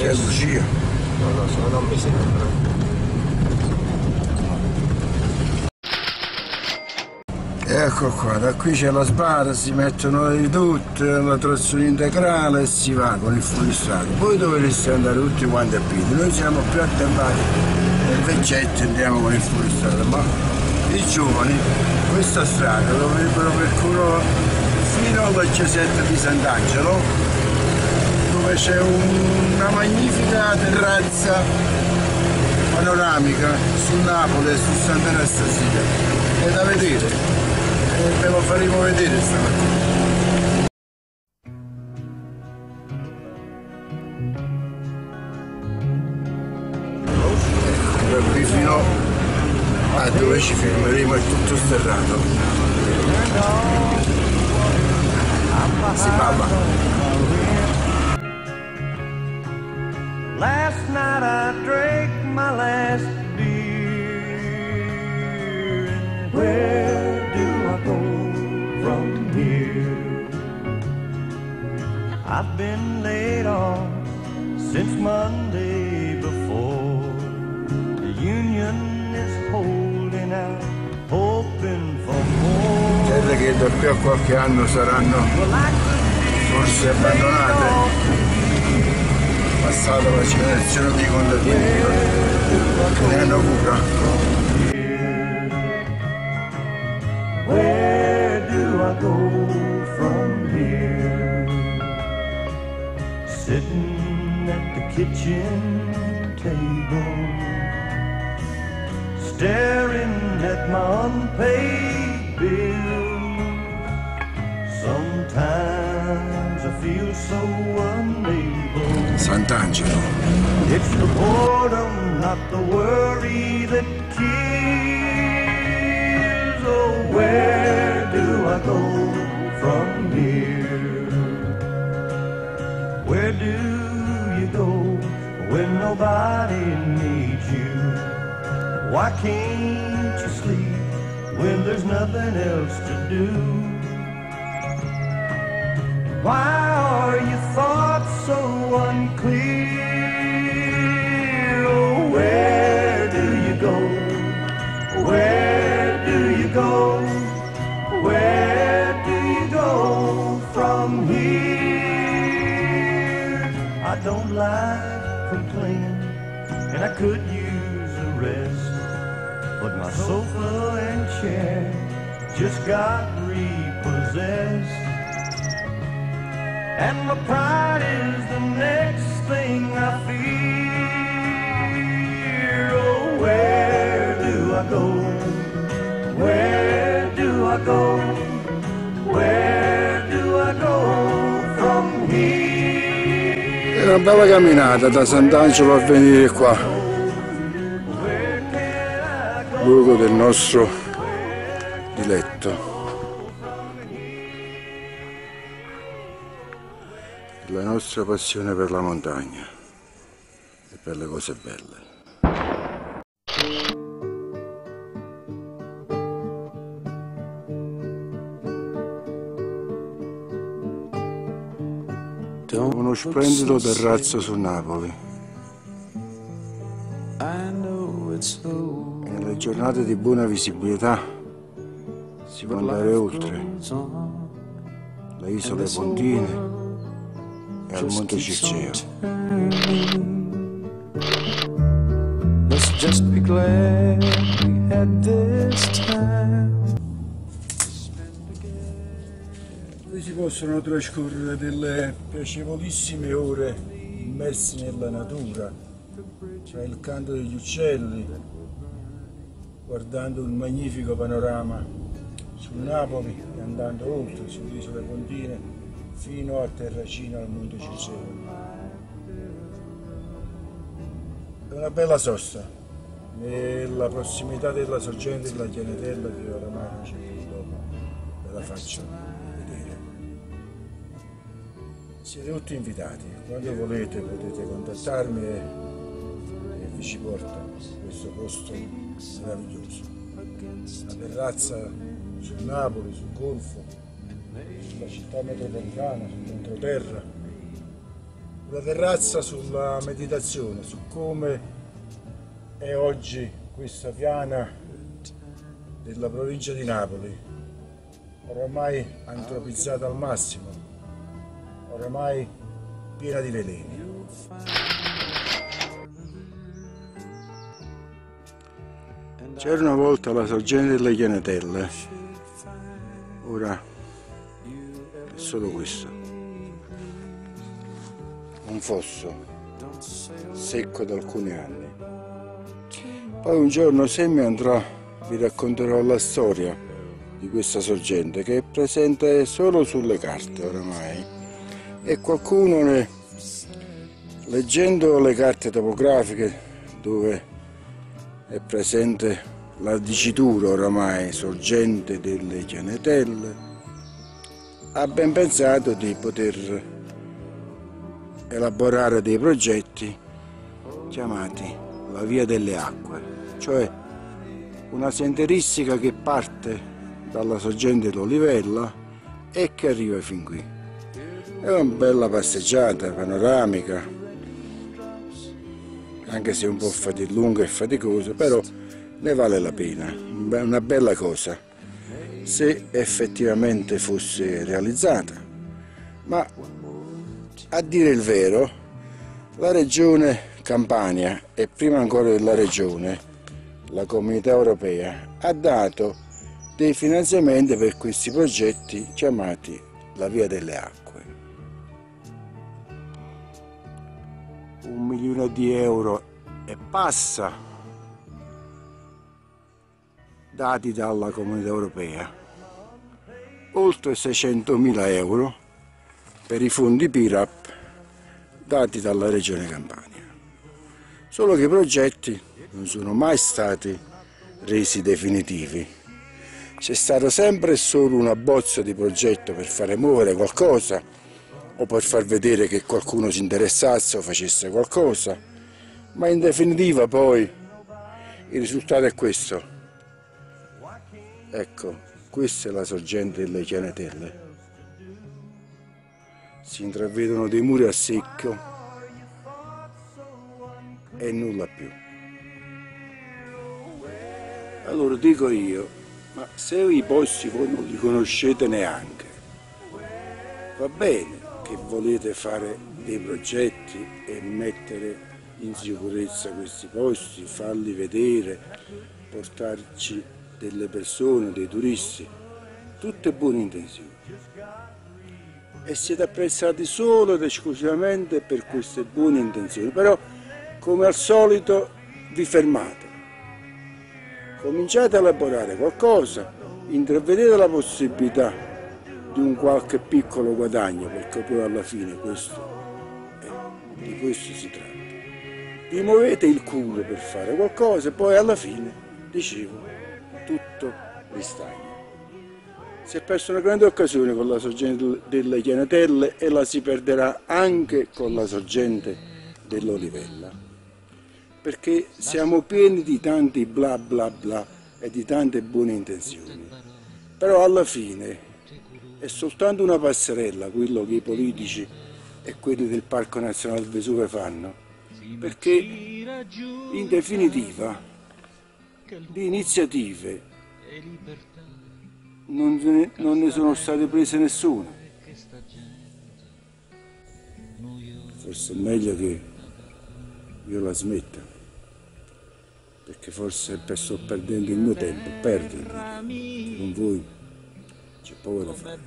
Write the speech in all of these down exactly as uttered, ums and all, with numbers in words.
Che bugia? Non lo so, non mi sembra. Ecco qua, da qui c'è la sbarra, si mettono i tutti, la trazione integrale e si va con il fuoristrada. Voi dovreste andare tutti quanti a piedi, noi siamo più attempati nel vecchietto, andiamo con il fuoristrada, ma i giovani questa strada dovrebbero percorrere fino alla chiesetta di Sant'Angelo, dove c'è un, una magnifica terrazza panoramica su Napoli e su Sant'Anastasia. È da vedere. E ve lo faremo vedere stamattina. Da qui fino a dove ci fermeremo è tutto sterrato. Si balla. Last night I drank my last beer. Where do I go from here? I've been laid off since Monday before. The union is holding out, hoping for more. Terre che da qui a qualche anno saranno forse abbandonate. Passata la generazione di contadini che ne hanno cura. Where do I go from here? Sitting at the kitchen table, staring at my unpaid bills. Sometimes I feel so unable. Sant'Angelo. It's the boredom, not the worry that kills. Oh, where do I go from here? Where do you go when nobody needs you? Why can't you sleep when there's nothing else to do? Why are your thoughts so unclear? Oh, where do you go? Where do you go? Where do you go from here? I don't like complaining, and I could use a rest, but my sofa and chair just got repossessed. And my pride is the next thing I fear. Oh, where do I go? Where do I go? Where do I go from here? È una bella camminata da Sant'Angelo a venire qua, luogo del nostro diletto. La nostra passione per la montagna e per le cose belle. Uno splendido terrazzo su Napoli. E nelle giornate di buona visibilità si può andare oltre le isole Pontine e al Monte Circeo. Let's just be glad we had this time. Qui si possono trascorrere delle piacevolissime ore immersi nella natura, tra il canto degli uccelli, guardando il magnifico panorama su Napoli e andando oltre sulle isole Pontine fino a Terracina al Monte Circeo. È una bella sosta nella prossimità della sorgente della Chianetella che oramai non c'è più dopo, ve la faccio vedere. Siete tutti invitati, quando volete potete contattarmi e, e vi ci porto questo posto meraviglioso. La terrazza su Napoli, sul Golfo, sulla città metropolitana, sull'entroterra, una terrazza sulla meditazione, su come è oggi questa piana della provincia di Napoli, oramai antropizzata al massimo, oramai piena di veleni. C'era una volta la sorgente delle Chianetelle, ora è solo questo, un fosso secco da alcuni anni. Poi un giorno, se mi andrà, vi racconterò la storia di questa sorgente, che è presente solo sulle carte oramai, e qualcuno, ne, leggendo le carte topografiche dove è presente la dicitura oramai sorgente delle Chianetelle, ha ben pensato di poter elaborare dei progetti chiamati la via delle acque, cioè una sentieristica che parte dalla sorgente d'Olivella e che arriva fin qui. È una bella passeggiata panoramica, anche se un po' lunga e faticosa, però ne vale la pena. Una bella cosa se effettivamente fosse realizzata. Ma a dire il vero, la regione Campania, e prima ancora della regione, la Comunità Europea, ha dato dei finanziamenti per questi progetti chiamati la Via delle Acque. Un milione di euro e passa dati dalla Comunità Europea, oltre seicentomila euro per i fondi P I R A P dati dalla Regione Campania. Solo che i progetti non sono mai stati resi definitivi. C'è stato sempre solo una bozza di progetto per fare muovere qualcosa o per far vedere che qualcuno si interessasse o facesse qualcosa, ma in definitiva poi il risultato è questo. Ecco, questa è la sorgente delle Chianetelle. Si intravedono dei muri a secco e nulla più. Allora dico io, ma se i posti voi non li conoscete neanche, va bene che volete fare dei progetti e mettere in sicurezza questi posti, farli vedere, portarci delle persone, dei turisti, tutte buone intenzioni. E siete apprezzati solo ed esclusivamente per queste buone intenzioni, però come al solito vi fermate. Cominciate a elaborare qualcosa, intravedete la possibilità di un qualche piccolo guadagno, perché poi alla fine questo è, di questo si tratta. Vi muovete il culo per fare qualcosa e poi alla fine, dicevo, tutto ristagna. Si è persa una grande occasione con la sorgente delle Chianetelle e la si perderà anche con la sorgente dell'Olivella, perché siamo pieni di tanti bla bla bla e di tante buone intenzioni, però alla fine è soltanto una passerella quello che i politici e quelli del Parco Nazionale del Vesuvio fanno, perché in definitiva di iniziative non ne, non ne sono state prese nessuna. Forse è meglio che io la smetta, perché forse sto perdendo il mio tempo, perderlo con voi c'è poco da fare.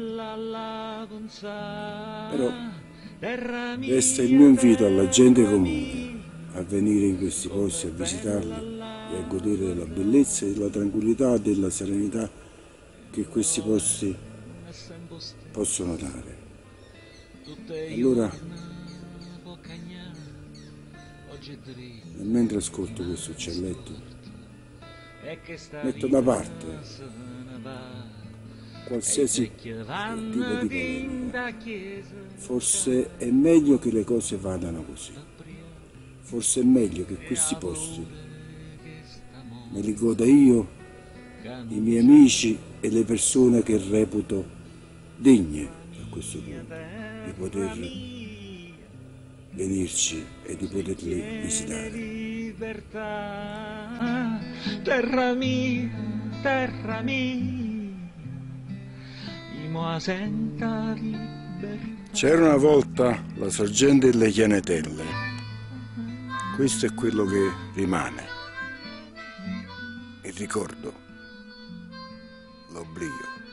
Però resta il mio invito alla gente comune a venire in questi posti, a visitarli e a godere della bellezza, della tranquillità e della serenità che questi posti possono dare. Allora, e mentre ascolto questo uccelletto, metto da parte qualsiasi tipo di polemica. Forse è meglio che le cose vadano così. Forse è meglio che questi posti me li goda io, i miei amici e le persone che reputo degne a questo punto di poter venirci e di poterli visitare. Libertà, terra mia, terra mia, imo senta libertà. C'era una volta la sorgente delle Chianetelle. Questo è quello che rimane. Il ricordo, l'oblio.